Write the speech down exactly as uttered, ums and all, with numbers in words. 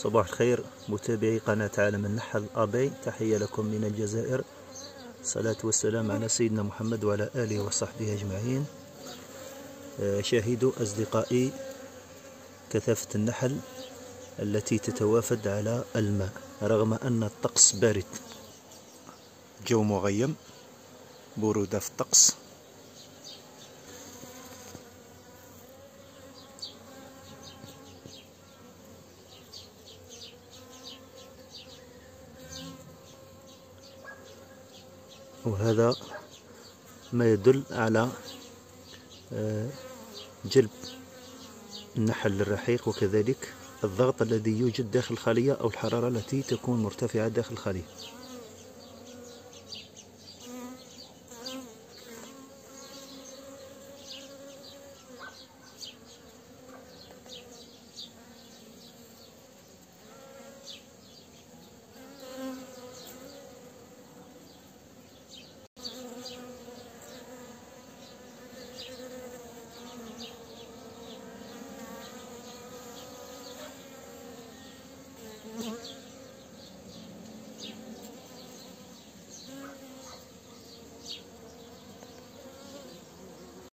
صباح الخير متابعي قناة عالم النحل أبي، تحية لكم من الجزائر. الصلاة والسلام على سيدنا محمد وعلى آله وصحبه أجمعين. شاهدوا أصدقائي كثافة النحل التي تتوافد على الماء رغم أن الطقس بارد، جو مغيم، برودة في الطقس. وهذا ما يدل على جلب النحل للرحيق، وكذلك الضغط الذي يوجد داخل الخلية أو الحرارة التي تكون مرتفعة داخل الخلية.